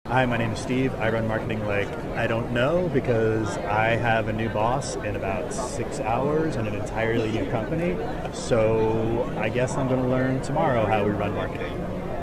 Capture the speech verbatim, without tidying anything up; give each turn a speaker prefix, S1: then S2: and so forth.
S1: Hi, my name is Steve. I run marketing like I don't know because I have a new boss in about six hours and an entirely new company. So I guess I'm going to learn tomorrow how we run marketing.